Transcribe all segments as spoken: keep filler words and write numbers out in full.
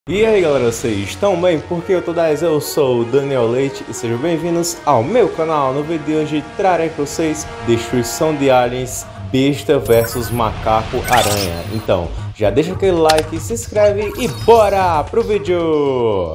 E aí galera, vocês estão bem? Porque eu tô dez, eu sou o Daniel Leite e sejam bem-vindos ao meu canal. No vídeo de hoje trarei para vocês Destruição de Aliens, Besta versus Macaco Aranha. Então, já deixa aquele like, se inscreve e bora pro vídeo!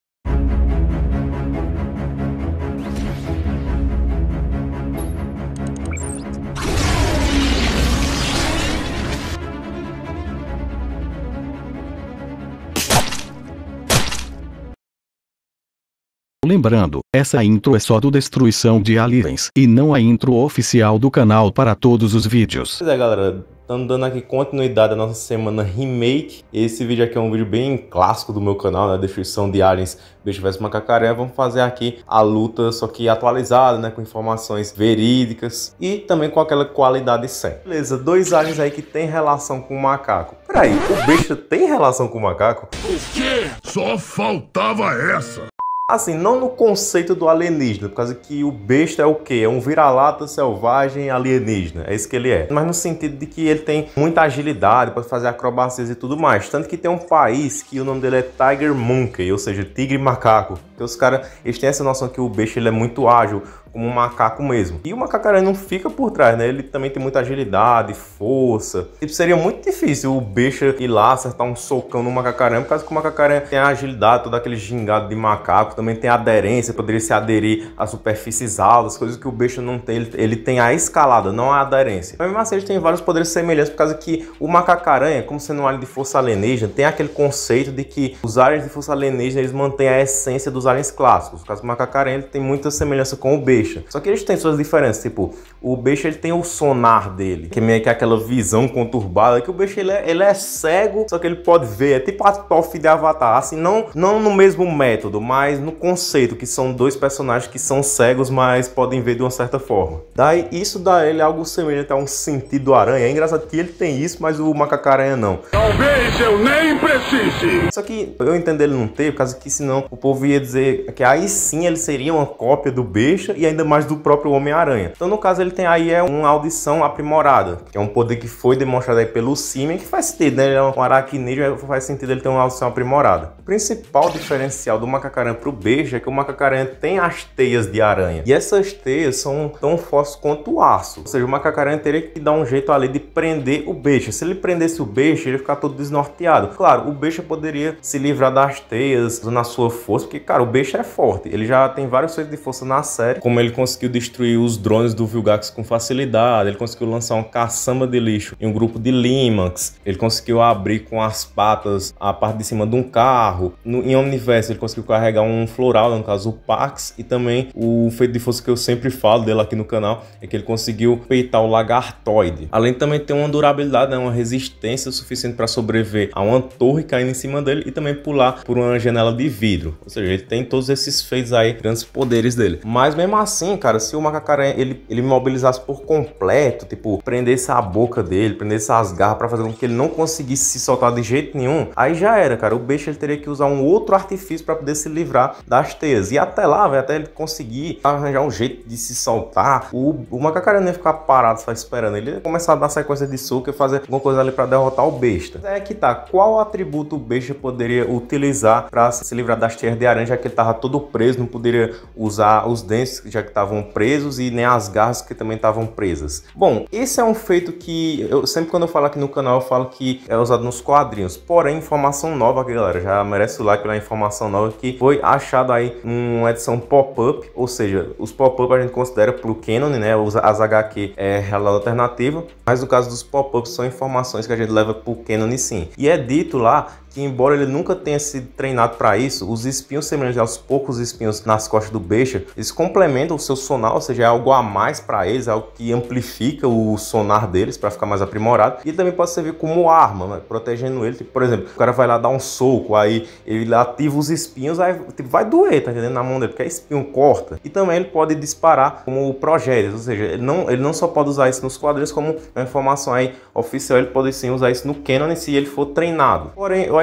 Lembrando, essa intro é só do Destruição de Aliens, e não a intro oficial do canal para todos os vídeos. Pois é galera, estamos dando aqui continuidade à nossa semana remake. Esse vídeo aqui é um vídeo bem clássico do meu canal, né? Destruição de Aliens, Besta versus Macaco Aranha. Vamos fazer aqui a luta, só que atualizada, né? Com informações verídicas e também com aquela qualidade certa. Beleza, dois aliens aí que tem relação com o macaco. Peraí, o Besta tem relação com o macaco? O quê? Só faltava essa! Assim, não no conceito do alienígena, por causa que o Besta é o quê? É um vira-lata selvagem alienígena, é isso que ele é. Mas no sentido de que ele tem muita agilidade, pode fazer acrobacias e tudo mais. Tanto que tem um país que o nome dele é Tiger Monkey, ou seja, tigre macaco. Porque os caras, eles têm essa noção que o Besta ele é muito ágil, como um macaco mesmo. E o macaco aranha não fica por trás, né? Ele também tem muita agilidade, força. Tipo, seria muito difícil o Besta ir lá acertar um socão no macaco aranha, por causa que o macaco aranha tem a agilidade, todo aquele gingado de macaco, também tem a aderência, poderia se aderir a superfícies altas, coisas que o Besta não tem. Ele, ele tem a escalada, não a aderência. Mas mesmo assim, ele tem vários poderes semelhantes, por causa que o macaco aranha, como sendo um alien de força alienígena, tem aquele conceito de que os aliens de força alienígena, eles mantêm a essência dos aliens clássicos. Por causa que o macaco aranha ele tem muita semelhança com o Besta. Só que eles têm suas diferenças, tipo, o Besta ele tem o sonar dele, que meio que é aquela visão conturbada, que o Besta ele é, ele é cego, só que ele pode ver, é tipo a Toph de Avatar, assim, não, não no mesmo método, mas no conceito, que são dois personagens que são cegos, mas podem ver de uma certa forma. Daí, isso dá ele algo semelhante a um sentido do aranha. É engraçado que ele tem isso, mas o macaco aranha não. Talvez eu nem precise! Só que eu entendo ele não ter, por causa que senão o povo ia dizer que aí sim ele seria uma cópia do Besta e ainda mais do próprio Homem-Aranha. Então no caso ele tem aí é uma audição aprimorada, que é um poder que foi demonstrado aí pelo Simian, que faz sentido, né? Ele é um aracnídeo, faz sentido ele ter uma audição aprimorada. O principal diferencial do macaco aranha pro Besta é que o macaco aranha tem as teias de aranha, e essas teias são tão fortes quanto o aço, ou seja, o macaco aranha teria que dar um jeito ali de prender o Besta. Se ele prendesse o Besta, ele ia ficar todo desnorteado. Claro, o Besta poderia se livrar das teias na sua força, porque cara, o Besta é forte, ele já tem vários feitos de força na série, como ele conseguiu destruir os drones do Vilgax com facilidade, ele conseguiu lançar uma caçamba de lixo em um grupo de Limax, ele conseguiu abrir com as patas a parte de cima de um carro. No, em Omniverse ele conseguiu carregar um floral, no caso o Pax, e também o feito de força que eu sempre falo dele aqui no canal, é que ele conseguiu peitar o Lagartoide. Além de também ter uma durabilidade, né, uma resistência suficiente para sobreviver a uma torre caindo em cima dele e também pular por uma janela de vidro. Ou seja, ele tem todos esses feitos aí, grandes poderes dele. Mas mesmo assim, cara, se o macaco aranha ele, ele mobilizasse por completo, tipo, prendesse a boca dele, prendesse as garras para fazer com que ele não conseguisse se soltar de jeito nenhum, aí já era, cara. O Besta ele teria que usar um outro artifício para poder se livrar das teias. E até lá, véio, até ele conseguir arranjar um jeito de se soltar, o, o macaco aranha não ia ficar parado só esperando. Ele ia começar a dar sequência de soco e fazer alguma coisa ali para derrotar o Besta. É que tá, qual atributo o Besta poderia utilizar para se livrar das teias de aranha, já que ele tava todo preso, não poderia usar os dentes, já que estavam presos, e nem as garras que também estavam presas. Bom, esse é um feito que eu sempre quando eu falo aqui no canal eu falo que é usado nos quadrinhos, porém informação nova, galera, já merece o like pela informação nova que foi achado aí uma edição pop-up, ou seja, os pop-up a gente considera pro canon, né, as H Q é realidade alternativa, mas no caso dos pop-ups são informações que a gente leva pro canon sim, e é dito lá que embora ele nunca tenha sido treinado para isso, os espinhos semelhantes aos poucos espinhos nas costas do Besta, eles complementam o seu sonar, ou seja, é algo a mais para eles, é algo que amplifica o sonar deles para ficar mais aprimorado, e também pode servir como arma, né, protegendo ele. Tipo, por exemplo, o cara vai lá dar um soco, aí ele ativa os espinhos, aí tipo, vai doer, tá entendendo, na mão dele, porque a espinho corta, e também ele pode disparar como projéteis, ou seja, ele não, ele não só pode usar isso nos quadrinhos, como uma informação aí oficial, ele pode sim usar isso no canon se ele for treinado. Porém, eu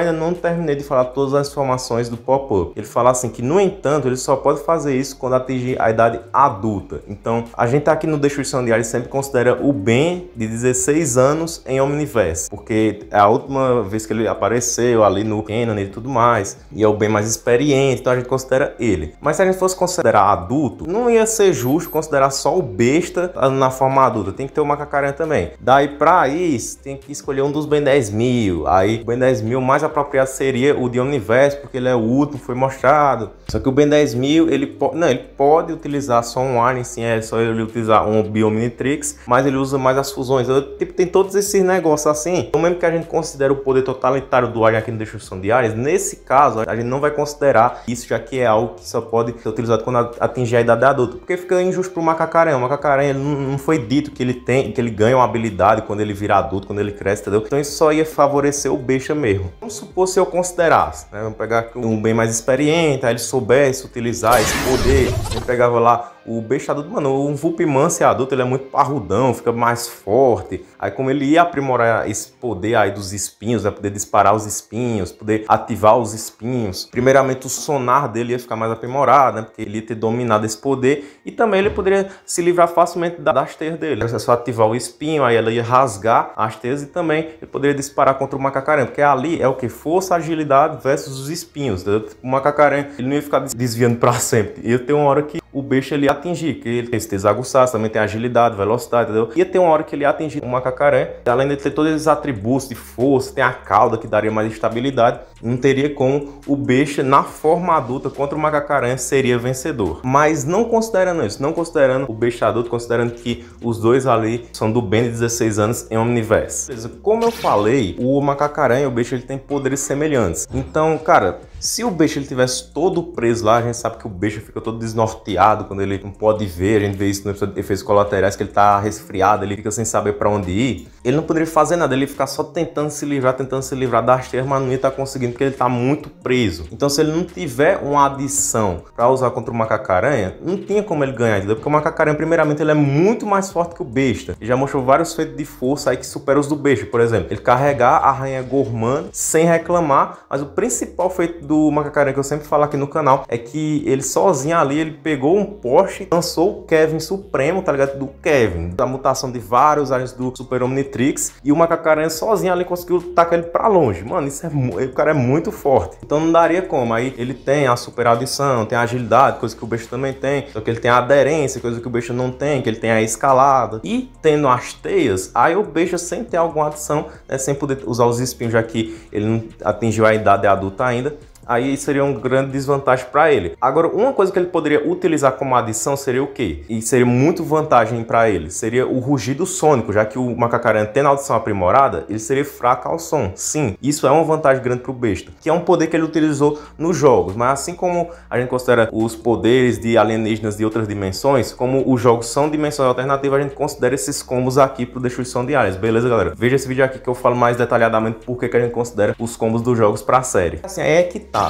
ainda não terminei de falar todas as informações do pop-up. Ele fala assim que, no entanto, ele só pode fazer isso quando atingir a idade adulta. Então, a gente aqui no Destruição Diária sempre considera o Ben de dezesseis anos em Omniverse, porque é a última vez que ele apareceu ali no Canon e tudo mais, e é o Ben mais experiente, então a gente considera ele. Mas se a gente fosse considerar adulto, não ia ser justo considerar só o besta na forma adulta, tem que ter o Macacaranha também. Daí pra isso, tem que escolher um dos Ben dez mil, aí o Ben dez mil mais apropriado seria o de Omniverse, porque ele é o último, foi mostrado. Só que o Ben dez mil, ele pode, não, ele pode utilizar só um Alien, sim, é só ele utilizar um Biominitrix, mas ele usa mais as fusões. Eu, tipo, tem todos esses negócios assim. Então, mesmo que a gente considere o poder totalitário do Alien aqui no Destruição Diária, nesse caso, a gente não vai considerar isso, já que é algo que só pode ser utilizado quando atingir a idade adulta, porque fica injusto pro Macacaranha. O Macacaranha, ele não, não foi dito que ele tem, que ele ganha uma habilidade quando ele vira adulto, quando ele cresce, entendeu? Então isso só ia favorecer o besta mesmo. Vamos supor se eu considerasse, né? Vamos pegar um bem mais experiente, aí ele soubesse utilizar esse poder, eu pegava lá o besta adulto, mano, um Vulpman ser adulto, ele é muito parrudão, fica mais forte. Aí como ele ia aprimorar esse poder aí dos espinhos, vai poder disparar os espinhos, poder ativar os espinhos. Primeiramente o sonar dele ia ficar mais aprimorado, né? Porque ele ia ter dominado esse poder. E também ele poderia se livrar facilmente das teias dele. É só ativar o espinho, aí ela ia rasgar as teias e também ele poderia disparar contra o Macacaranha. Porque ali é o que? Força, agilidade versus os espinhos. Entendeu? O Macacaranha, ele não ia ficar desviando pra sempre. Ia ter uma hora que o besta ele ia atingir, que ele tem esse desaguçado, também tem agilidade, velocidade, entendeu? Ia ter uma hora que ele ia atingir o Macacaranha, além de ter todos esses atributos de força, tem a cauda que daria mais estabilidade, não teria como o besta na forma adulta contra o Macacaranha seria vencedor. Mas não considerando isso, não considerando o besta adulto, considerando que os dois ali são do Ben de dezesseis anos em Omniverse. Como eu falei, o Macacaranha e o besta ele tem poderes semelhantes. Então, cara, se o besta ele tivesse todo preso lá, a gente sabe que o besta fica todo desnorteado quando ele não pode ver. A gente vê isso no episódio de efeitos colaterais, que ele tá resfriado, ele fica sem saber para onde ir. Ele não poderia fazer nada, ele ia ficar só tentando se livrar, tentando se livrar das teias, mas não ia estar conseguindo porque ele tá muito preso. Então, se ele não tiver uma adição para usar contra o Macacaranha, não tinha como ele ganhar, entendeu? Porque o Macacaranha, primeiramente, ele é muito mais forte que o besta. Ele já mostrou vários feitos de força aí que superam os do besta. Por exemplo, ele carregar a rainha Gorman sem reclamar, mas o principal feito do Macacaranha que eu sempre falo aqui no canal é que ele sozinho ali, ele pegou um poste e lançou o Kevin Supremo, tá ligado? Do Kevin, da mutação de vários aliens do Super Omnitrix, e o Macacaranha sozinho ali conseguiu tacar ele pra longe. Mano, isso é, o cara é muito forte. Então não daria como. Aí ele tem a super adição, tem a agilidade, coisa que o besta também tem, só que ele tem a aderência, coisa que o besta não tem, que ele tem a escalada. E tendo as teias, aí o besta sem ter alguma adição, né, sem poder usar os espinhos, já que ele não atingiu a idade adulta ainda, aí seria uma grande desvantagem para ele. Agora, uma coisa que ele poderia utilizar como adição seria o quê? E seria muito vantagem para ele, seria o rugido sônico, já que o Macacaranha tendo a audição aprimorada, ele seria fraco ao som. Sim, isso é uma vantagem grande para o besta, que é um poder que ele utilizou nos jogos, mas assim como a gente considera os poderes de alienígenas de outras dimensões, como os jogos são dimensões alternativas, a gente considera esses combos aqui para Destruição Diária. Beleza, galera? Veja esse vídeo aqui que eu falo mais detalhadamente porque que a gente considera os combos dos jogos para a série. Assim, é que tá.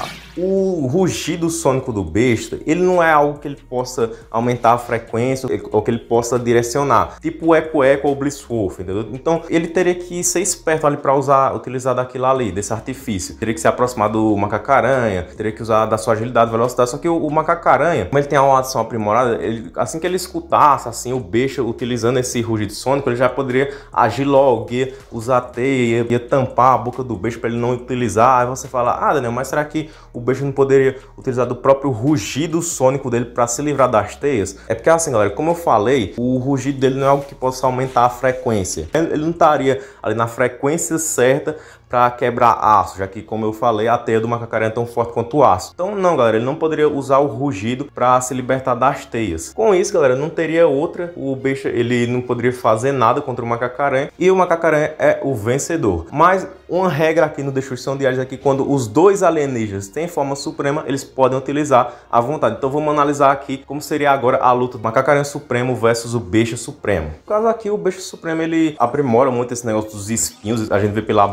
O rugido sônico do besta, ele não é algo que ele possa aumentar a frequência ou que ele possa direcionar, tipo o Eco Eco ou o Blisswolf, entendeu? Então ele teria que ser esperto ali para usar, utilizar daquilo ali, desse artifício. Teria que se aproximar do Macacaranha, teria que usar da sua agilidade, velocidade. Só que o, o Macacaranha, como ele tem uma adição aprimorada, ele, assim que ele escutasse assim o besta utilizando esse rugido sônico, ele já poderia agir logo, ia usar a teia, ia, ia tampar a boca do besta para ele não utilizar. Aí você fala, ah, Daniel, mas será que o besta não poderia utilizar do próprio rugido sônico dele para se livrar das teias? É porque assim, galera, como eu falei, o rugido dele não é algo que possa aumentar a frequência. Ele não estaria ali na frequência certa para quebrar aço, já que, como eu falei, a teia do Macacaranha é tão forte quanto o aço. Então não, galera, ele não poderia usar o rugido para se libertar das teias. Com isso, galera, não teria outra, o besta ele não poderia fazer nada contra o Macacaranha e o Macacaranha é o vencedor. Mas uma regra aqui no Destruição Diária é que quando os dois alienígenas têm forma suprema, eles podem utilizar à vontade. Então vamos analisar aqui como seria agora a luta do Macacaranha Supremo versus o Besta Supremo. No caso aqui, o Besta Supremo ele aprimora muito esse negócio dos espinhos, a gente vê pela barbatana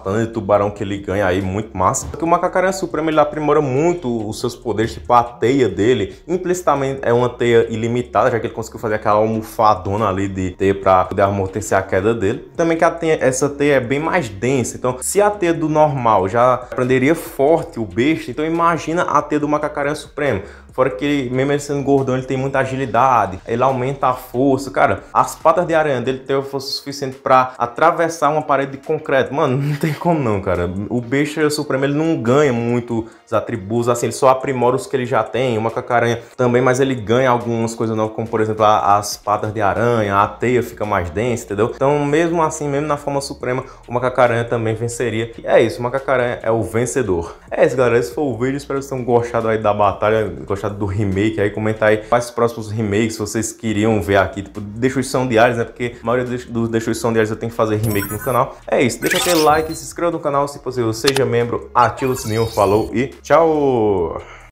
Satã de tubarão que ele ganha aí, muito massa. Porque o Macaco-Aranha Supremo, ele aprimora muito os seus poderes, tipo a teia dele, implicitamente é uma teia ilimitada, já que ele conseguiu fazer aquela almofadona ali de teia pra poder amortecer a queda dele. Também que a teia, essa teia é bem mais densa, então se a teia do normal já prenderia forte o besta, então imagina a teia do Macaco-Aranha Supremo. Fora que ele, mesmo ele sendo gordão, ele tem muita agilidade, ele aumenta a força, cara. As patas de aranha dele tem a força suficiente pra atravessar uma parede de concreto. Mano, não tem como não, cara. O besta supremo, ele não ganha muito os atributos, assim, ele só aprimora os que ele já tem. O Macaco-Aranha também, mas ele ganha algumas coisas novas, como por exemplo, a, as patas de aranha, a teia fica mais densa, entendeu? Então, mesmo assim, mesmo na forma suprema, o Macaco-Aranha também venceria. E é isso, o Macaco-Aranha é o vencedor. É isso, galera. Esse foi o vídeo. Espero que vocês tenham gostado aí da batalha, gostado do remake aí, comentar aí quais os próximos remakes vocês queriam ver aqui, tipo, Destruição Diários, né, porque a maioria dos Destruição Diários eu tenho que fazer remake no canal. É isso, deixa aquele like, se inscreva no canal, se possível, seja membro, ativa o sininho, falou e tchau!